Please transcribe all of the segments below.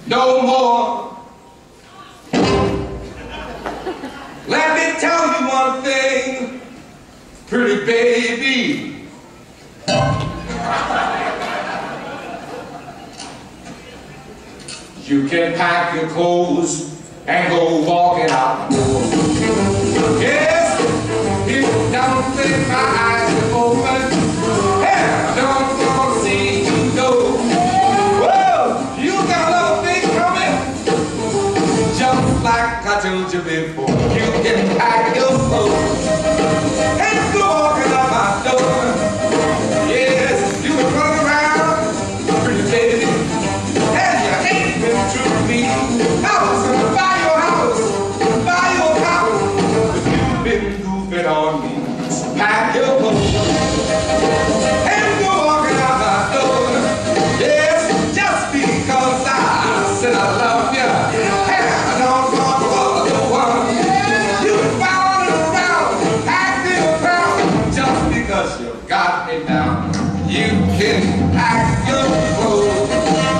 no more. Let me tell you one thing, pretty baby. You can pack your clothes and go walking out the door. Yes, if you don't think my eyes are open, hell, I don't want to see you go. Whoa, you got a big coming, just like I told you before. You can pack your clothes and go walking out my door. Yes, you can run around, pretty baby. To me, I was gonna buy your house, buy your house, but you've been goofing on me. So pack your clothes and go walking out my door. Yes, just because I said I love you, and I don't want the one. You've been following around, acting around, just because you got me down. You can pack your clothes.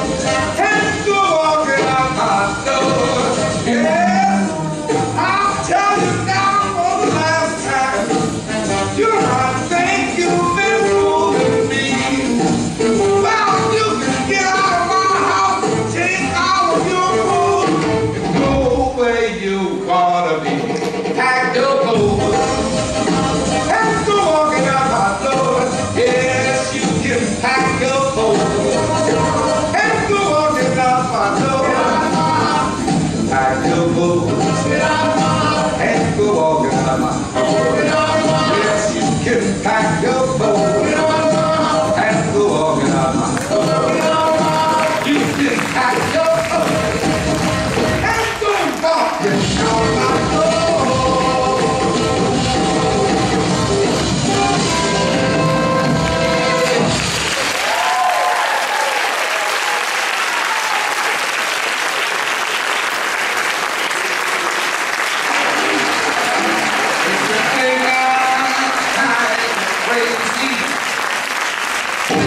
Pack your clothes and go walking out my door. You can pack your clothes and go walking out my door.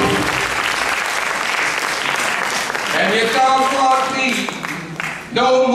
And you don't want me no more.